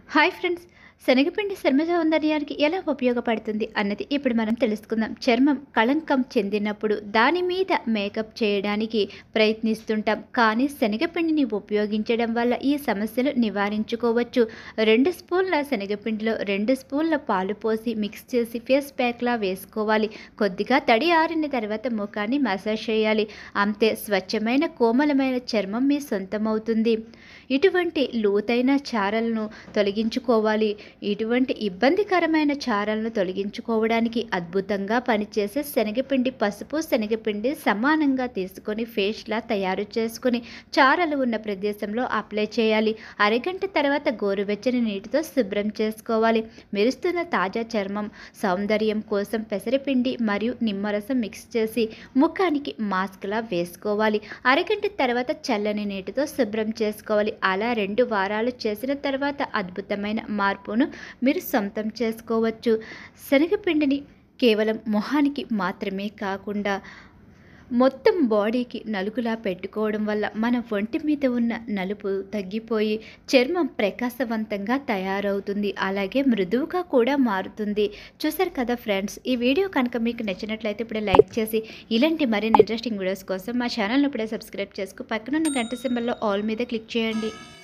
Hi friends, శనగపిండి చర్మ సౌందర్యానికి ఎలా ఉపయోగపడుతుంది అన్నది ఇప్పుడు మనం తెలుసుకుందాం. చర్మం కళంకం చెందినప్పుడు దాని మీద మేకప్ చేయడానికి ప్రయత్నిస్తుంటాం, కానీ శనగపిండిని ఉపయోగించడం వల్ల ఈ సమస్యలు నివారించుకోవచ్చు. 2 స్పూన్ల శనగపిండిలో 2 స్పూన్ల పాలు పోసి మిక్స్ చేసి ఫేస్ ప్యాక్లా వేసుకోవాలి. కొద్దిగా తడి ఆరిన తర్వాత ముఖాన్ని మసాజ్ చేయాలి. అంతే, స్వచ్ఛమైన కోమలమైన చర్మం మీ సొంతమవుతుంది. ఇటువంటి లోతైన చారలను తొలగించుకోవాలి. ఇటువంటి ఇబ్బందికరమైన చారలను తొలగించుకోవడానికి అద్భుతంగా పనిచేసే శనగపిండి, పసుపు, శనగపిండి సమానంగా తీసుకొని ఫేస్లా తయారు చేసుకొని చారలు ఉన్న ప్రదేశంలో అప్లై చేయాలి. అరగంట తర్వాత గోరువెచ్చని నీటితో శుభ్రం చేసుకోవాలి. మెరుస్తున్న తాజా చర్మం సౌందర్యం కోసం పెసరపిండి మరియు నిమ్మరసం మిక్స్ చేసి ముఖానికి మాస్క్లా వేసుకోవాలి. అరగంట తర్వాత చల్లని నీటితో శుభ్రం చేసుకోవాలి. అలా 2 వారాలు చేసిన తర్వాత అద్భుతమైన మార్పును మీరు సొంతం చేసుకోవచ్చు. శనగపిండిని కేవలం మొహానికి మాత్రమే కాకుండా మొత్తం బాడీకి నలుగులా పెట్టుకోవడం వల్ల మన ఒంటి మీద ఉన్న నలుపు తగ్గిపోయి చర్మం ప్రకాశవంతంగా తయారవుతుంది. అలాగే మృదువుగా కూడా మారుతుంది. చూసారు కదా ఫ్రెండ్స్, ఈ వీడియో కనుక మీకు నచ్చినట్లయితే ఇప్పుడే లైక్ చేసి ఇలాంటి మరిన్ని ఇంట్రెస్టింగ్ వీడియోస్ కోసం మా ఛానల్ని ఇప్పుడే సబ్స్క్రైబ్ చేసుకు పక్కనున్న గంట సింబల్లో ఆల్ మీద క్లిక్ చేయండి.